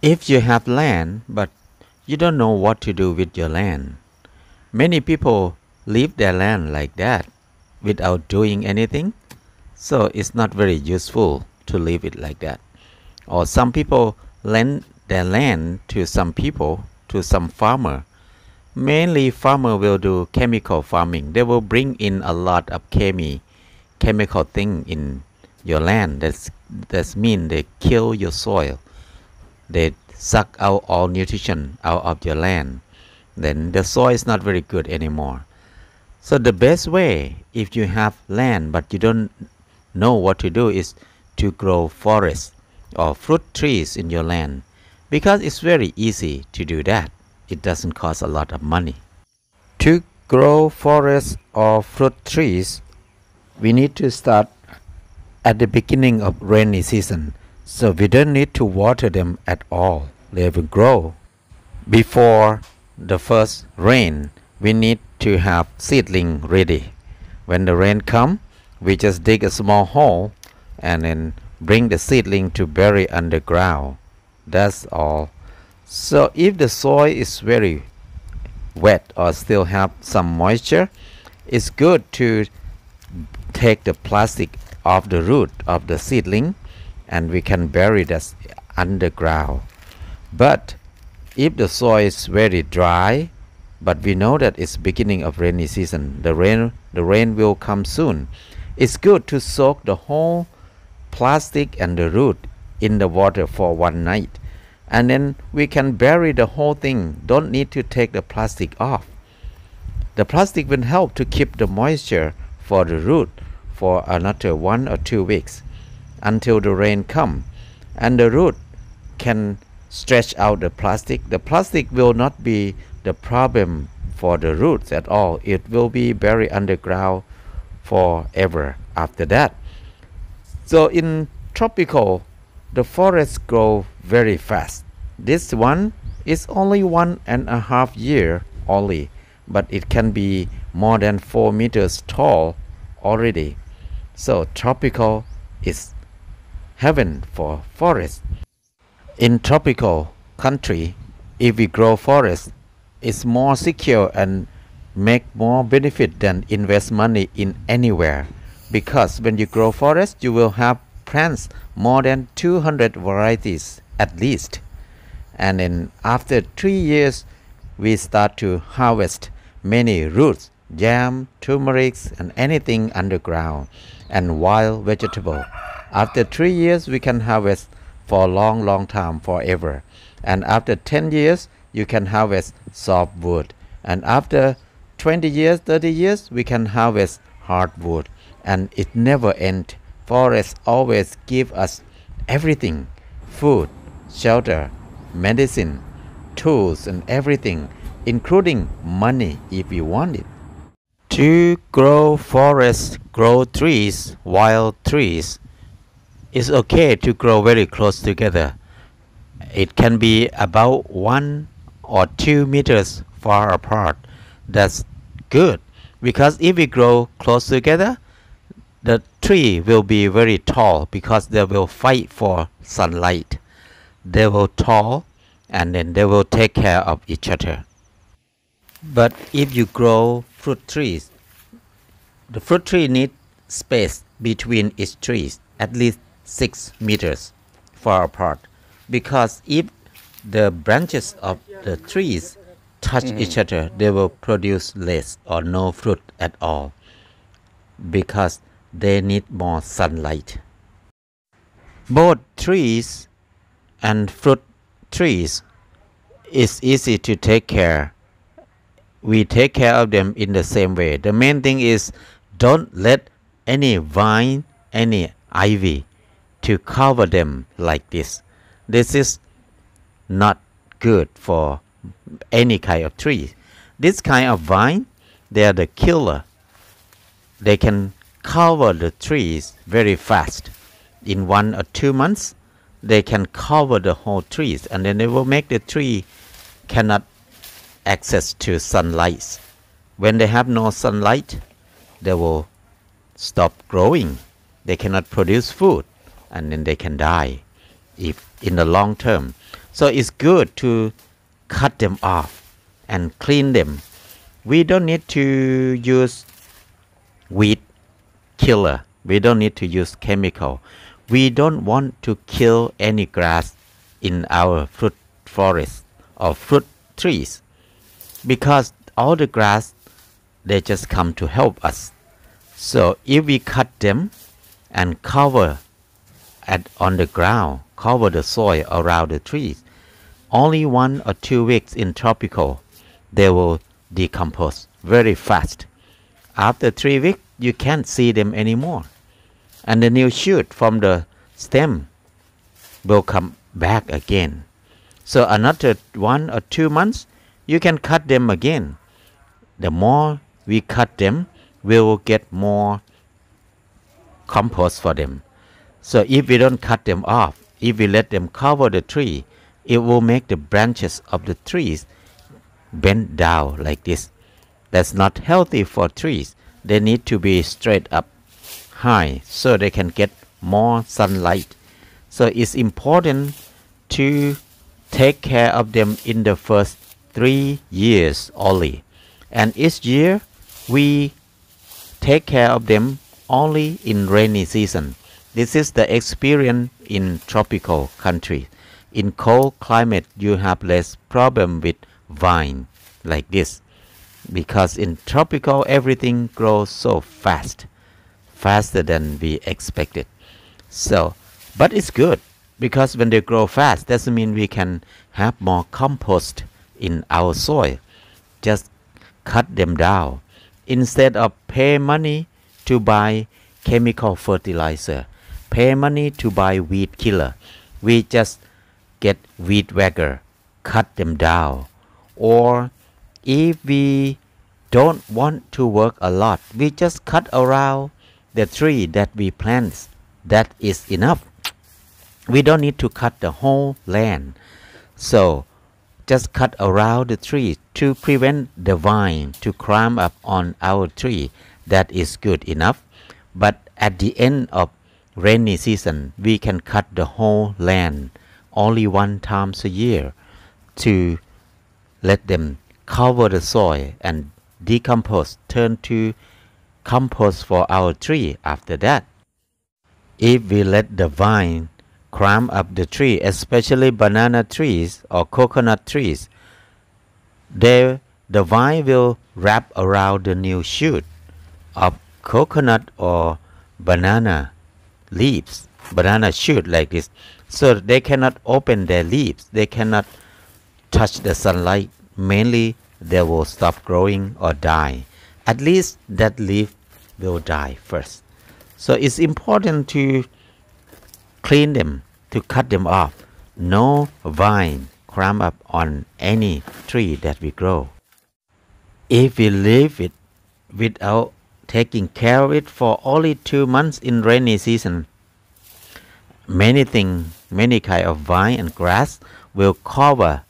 If you have land, but you don't know what to do with your land, many people leave their land like that without doing anything, so it's not very useful to leave it like that. Or some people lend their land to some people, to some farmer. Mainly farmer will do chemical farming. They will bring in a lot of chemical thing in your land. That's mean they kill your soil. They suck out all nutrition out of your land. Then the soil is not very good anymore. So the best way, if you have land but you don't know what to do, is to grow forests or fruit trees in your land, because it's very easy to do that. It doesn't cost a lot of money. To grow forests or fruit trees, we need to start at the beginning of rainy season, so we don't need to water them at all. They will grow. Before the first rain, we need to have seedling ready. When the rain comes, we just dig a small hole and then bring the seedling to bury underground. That's all. So if the soil is very wet or still have some moisture, it's good to take the plastic off the root of the seedling and we can bury that underground. But if the soil is very dry, but we know that it's beginning of rainy season, the rain will come soon, it's good to soak the whole plastic and the root in the water for one night, and then we can bury the whole thing. Don't need to take the plastic off. The plastic will help to keep the moisture for the root for another 1 or 2 weeks until the rain come, and the root can stretch out the plastic. The plastic will not be the problem for the roots at all. It will be buried underground forever after that. So in tropical, the forests grow very fast. This one is only 1.5 years only, but it can be more than 4 meters tall already. So tropical is heaven for forests. In tropical country, if we grow forests, it's more secure and make more benefit than invest money in anywhere, because when you grow forest, you will have plants more than 200 varieties at least, and then after 3 years we start to harvest many roots, yam, turmeric, and anything underground, and wild vegetable. After 3 years we can harvest for a long time, forever. And after 10 years you can harvest softwood, and after 20 years, 30 years, we can harvest hardwood, and it never ends. Forests always give us everything: food, shelter, medicine, tools, and everything, including money if we want it. To grow forests, grow trees, wild trees, it's okay to grow very close together. It can be about 1 or 2 meters far apart. That's good, because if we grow close together, the tree will be very tall, because they will fight for sunlight. They will tall, and then they will take care of each other. But if you grow fruit trees, the fruit tree needs space between its trees, at least 6 meters far apart, because if the branches of the trees touch each other, they will produce less or no fruit at all, because they need more sunlight. Both trees and fruit trees is easy to take care. We take care of them in the same way. The main thing is, don't let any vine, any ivy to cover them like this. This is not good for any kind of tree. This kind of vine, they are the killer. They can cover the trees very fast. In 1 or 2 months, they can cover the whole trees, and then they will make the tree cannot access to sunlight. When they have no sunlight, they will stop growing. They cannot produce food, and then they can die if in the long term. So it's good to cut them off and clean them. We don't need to use weed killer. We don't need to use chemical. We don't want to kill any grass in our fruit forest or fruit trees, because all the grass, they just come to help us. So if we cut them and cover on the ground, cover the soil around the trees, only 1 or 2 weeks in tropical, they will decompose very fast. After 3 weeks, you can't see them anymore. And the new shoot from the stem will come back again. So another 1 or 2 months, you can cut them again. The more we cut them, we will get more compost for them. So if we don't cut them off, if we let them cover the tree, it will make the branches of the trees bend down like this. That's not healthy for trees. They need to be straight up high so they can get more sunlight. So it's important to take care of them in the first 3 years only. And each year we take care of them only in rainy season. This is the experience in tropical country. In cold climate, you have less problem with vine like this, because in tropical everything grows so fast, faster than we expected. So, but it's good, because when they grow fast, doesn't mean we can have more compost in our soil. Just cut them down. Instead of pay money to buy chemical fertilizer, pay money to buy weed killer, we just get weed whacker, cut them down. Or if we don't want to work a lot, we just cut around the tree that we plant. That is enough. We don't need to cut the whole land. So just cut around the tree to prevent the vine to climb up on our tree. That is good enough. But at the end of rainy season, we can cut the whole land only 1 time a year to let them cover the soil and decompose, turn to compost for our tree after that. If we let the vine climb up the tree, especially banana trees or coconut trees, the vine will wrap around the new shoot of coconut or banana leaves, banana shoot like this. So they cannot open their leaves, they cannot touch the sunlight. Mainly they will stop growing or die. At least that leaf will die first. So it's important to clean them, to cut them off. No vine climb up on any tree that we grow. If we leave it without taking care of it for only 2 months in rainy season, many kind of vine and grass will cover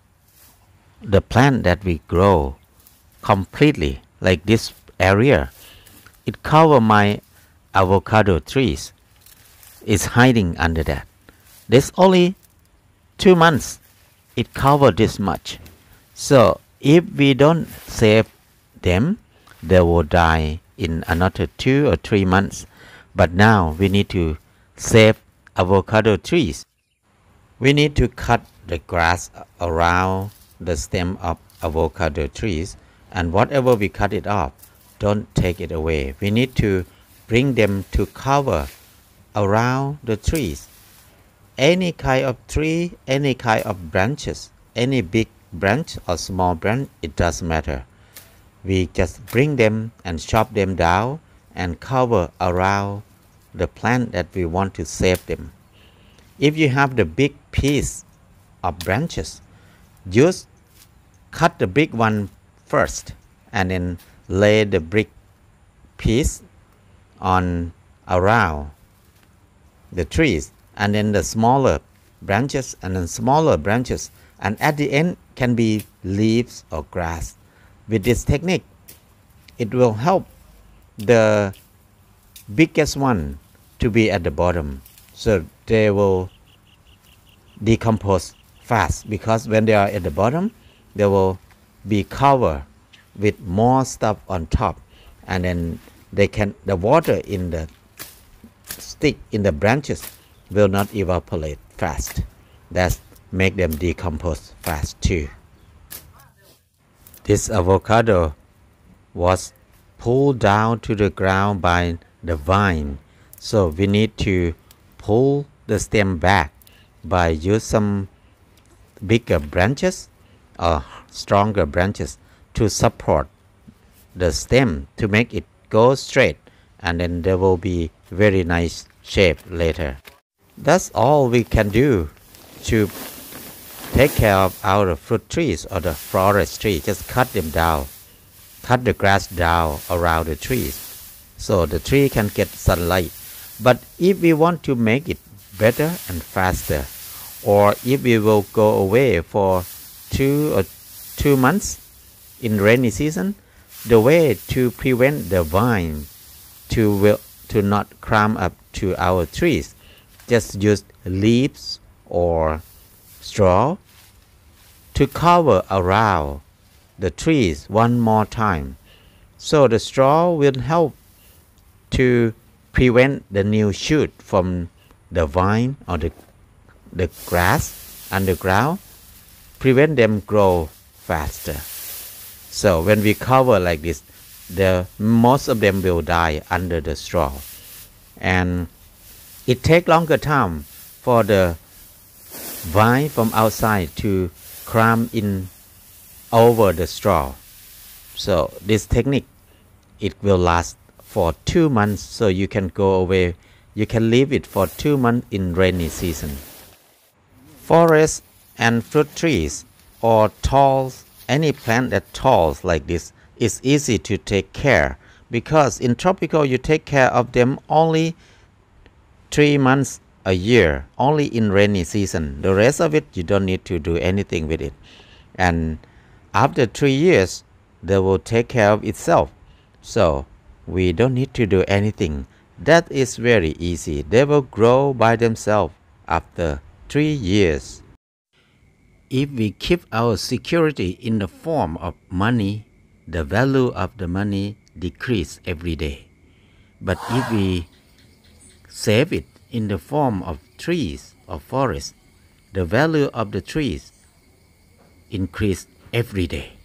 the plant that we grow completely. Like this area, it cover my avocado trees. It's hiding under that. There's only 2 months it covered this much. So if we don't save them, they will die in another 2 or 3 months. But now we need to save avocado trees. We need to cut the grass around the stem of avocado trees, and whatever we cut it off, don't take it away. We need to bring them to cover around the trees. Any kind of tree, any kind of branches, any big branch or small branch, it doesn't matter. We just bring them and chop them down and cover around the plant that we want to save them. If you have the big piece of branches, just cut the big one first and then lay the brick piece on around the trees, and then the smaller branches and then smaller branches, and at the end can be leaves or grass. With this technique, it will help the biggest one to be at the bottom, so they will decompose fast, because when they are at the bottom, they will be covered with more stuff on top, and then the water in the stick, in the branches, will not evaporate fast. That make them decompose fast too. This avocado was pulled down to the ground by the vine, so we need to pull the stem back by use some bigger branches or stronger branches to support the stem to make it go straight, and then there will be very nice shape later. That's all we can do to take care of our fruit trees or the forest tree. Just cut them down, cut the grass down around the trees so the tree can get sunlight. But if we want to make it better and faster, or if we will go away for 2 months in rainy season, the way to prevent the vine to not climb up to our trees, just use leaves or straw to cover around the trees one more time. So the straw will help to prevent the new shoot from the vine or the grass underground, prevent them grow faster. So when we cover like this, most of them will die under the straw, and it takes longer time for the vine from outside to climb in over the straw. So this technique, it will last for 2 months, so you can go away, you can leave it for 2 months in rainy season. Forests and fruit trees or tall, any plant that tall like this is easy to take care, because in tropical you take care of them only 3 months a year, only in rainy season. The rest of it you don't need to do anything with it, and after 3 years they will take care of itself, so we don't need to do anything. That is very easy. They will grow by themselves after 3 years. If we keep our security in the form of money, the value of the money decrease every day. But if we save it in the form of trees or forests, the value of the trees increase every day.